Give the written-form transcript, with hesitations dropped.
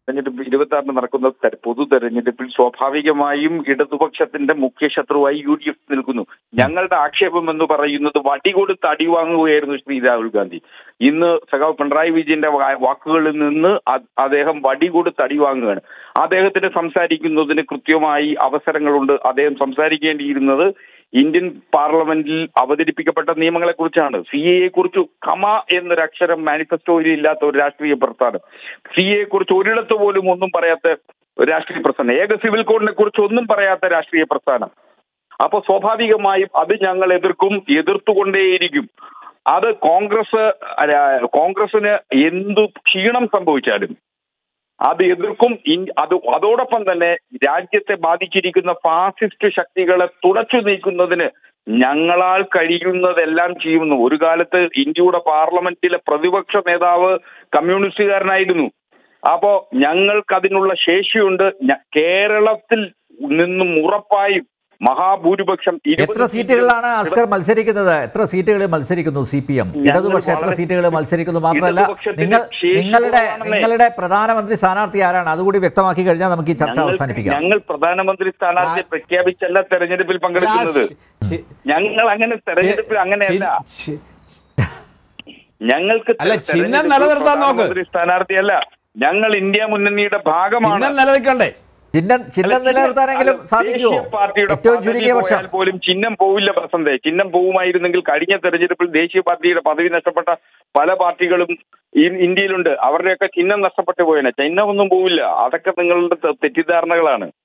തെരഞ്ഞെടുപ്പ് 26-ന് നടക്കുന്ന പൊതു തെരഞ്ഞെടുപ്പിൽ സ്വാഭാവികമായും ഇടതുപക്ഷത്തിന്റെ മുഖ്യ ശത്രുവായി UDF നിൽക്കുന്നു. ഞങ്ങളുടെ ആക്ഷേപം എന്ന് പറയുന്നത് വടികൊടുത്ത് അടിവാങ്ങുകയായിരുന്നു ശ്രീ രാഹുൽ ഗാന്ധി. ഇന്ന് സഖാവ് പിണറായി വിജയന്റെ വാക്കുകളിൽ നിന്ന് അദ്ദേഹം വടികൊടുത്ത് അടിവാങ്ങുകയാണ്. അദ്ദേഹത്തിന് സംസാരിക്കുന്നതിന് കൃത്യമായി അവസരങ്ങളുണ്ട്. അദ്ദേഹം സംസാരിക്കേണ്ടിയിരുന്നത് ഇന്ത്യൻ പാർലമെന്റിൽ അവതരിപ്പിക്കപ്പെട്ട നിയമങ്ങളെ കുറിച്ചാണ്. CAA കുറിച്ച് എന്നൊരക്ഷരം മാനിഫെസ്റ്റോയിൽ ഇല്ലാത്ത ഒരു രാഷ്ട്രീയ പ്രസ്ഥാനം, CAA കുറിച്ച് ഒരിടത്ത് പോലും ഒന്നും പറയാത്ത രാഷ്ട്രീയ പ്രസ്ഥാനം, ഏക സിവിൽ കോഡിനെ കുറിച്ച് ഒന്നും പറയാത്ത രാഷ്ട്രീയ പ്രസ്ഥാനം. അപ്പൊ സ്വാഭാവികമായും അത് ഞങ്ങൾ എതിർത്തുകൊണ്ടേയിരിക്കും. അത് കോൺഗ്രസിന് എന്തു ക്ഷീണം സംഭവിച്ചാലും അത് എതിർക്കും. അതോടൊപ്പം തന്നെ രാജ്യത്തെ ബാധിച്ചിരിക്കുന്ന ഫാസിസ്റ്റ് ശക്തികളെ തുടച്ചു നീക്കുന്നതിന് ഞങ്ങളാൽ കഴിയുന്നതെല്ലാം ചെയ്യുന്നു. ഒരു കാലത്ത് ഇന്ത്യയുടെ പാർലമെന്റിലെ പ്രതിപക്ഷ നേതാവ് കമ്മ്യൂണിസ്റ്റുകാരനായിരുന്നു. അപ്പോ ഞങ്ങൾക്ക് അതിനുള്ള ശേഷിയുണ്ട്. കേരളത്തിൽ നിന്നും ഉറപ്പായും മഹാഭൂരിപക്ഷം. എത്ര സീറ്റുകളിലാണ് അസ്കർ മത്സരിക്കുന്നത്? എത്ര സീറ്റുകളിൽ മത്സരിക്കുന്നു CPM? ഇടതുപക്ഷം എത്ര സീറ്റുകളിൽ മത്സരിക്കുന്നു? മാത്രമല്ല നിങ്ങളുടെ പ്രധാനമന്ത്രി സ്ഥാനാർത്ഥി ആരാണ്? അതുകൂടി വ്യക്തമാക്കി കഴിഞ്ഞാൽ നമുക്ക് ഈ ചർച്ച അവസാനിപ്പിക്കാം. ഞങ്ങൾ പ്രധാനമന്ത്രി സ്ഥാനാർത്ഥിയെ പ്രഖ്യാപിച്ചല്ല തെരഞ്ഞെടുപ്പിൽ പങ്കെടുക്കുന്നത്. ഞങ്ങൾ അങ്ങനെ തെരഞ്ഞെടുപ്പിൽ അങ്ങനെയല്ല. ഞങ്ങൾക്ക് പ്രധാനമന്ത്രി സ്ഥാനാർത്ഥിയല്ല. ഞങ്ങൾ ഇന്ത്യ മുന്നണിയുടെ ഭാഗമാണ്. ചിഹ്നം നിലനിർത്താനെങ്കിലും സാധിക്കുമോ? ഏറ്റവും ചുരുങ്ങിയ പക്ഷം പോലും ചിഹ്നം പോവില്ല പ്രസന്തേ. ചിഹ്നം പോവുമായിരുന്നെങ്കിൽ കഴിഞ്ഞ തെരഞ്ഞെടുപ്പിൽ ദേശീയ പാർട്ടിയുടെ പദവി നഷ്ടപ്പെട്ട പല പാർട്ടികളും ഇന്ത്യയിലുണ്ട്. അവരുടെയൊക്കെ ചിഹ്നം നഷ്ടപ്പെട്ടു പോയേനെ. ചിഹ്നം ഒന്നും പോവില്ല. അതൊക്കെ നിങ്ങളുടെ തെറ്റിദ്ധാരണകളാണ്.